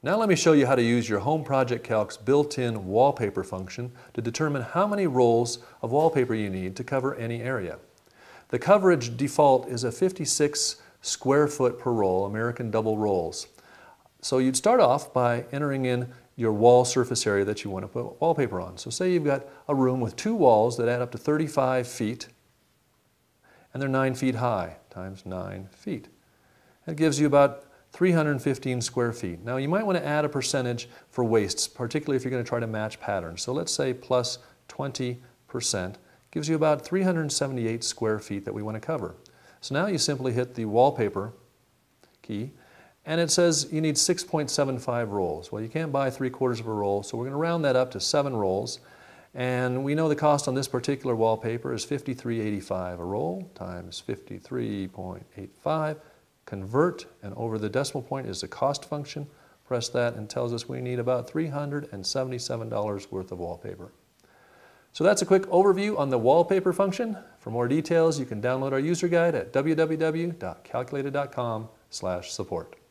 Now let me show you how to use your Home Project Calc's built-in wallpaper function to determine how many rolls of wallpaper you need to cover any area. The coverage default is a 56 square foot per roll, American double rolls. So you'd start off by entering in your wall surface area that you want to put wallpaper on. So say you've got a room with two walls that add up to 35 feet and they're 9 feet high times 9 feet. That gives you about 315 square feet. Now you might want to add a percentage for wastes, particularly if you're going to try to match patterns. So let's say plus 20% gives you about 378 square feet that we want to cover. So now you simply hit the wallpaper key and it says you need 6.75 rolls. Well, you can't buy 3/4 of a roll, so we're going to round that up to 7 rolls. And we know the cost on this particular wallpaper is $53.85 a roll times 53.85. Convert, and over the decimal point is the cost function. Press that and tells us we need about $377 worth of wallpaper. So that's a quick overview on the wallpaper function. For more details, you can download our user guide at www.calculated.com/support.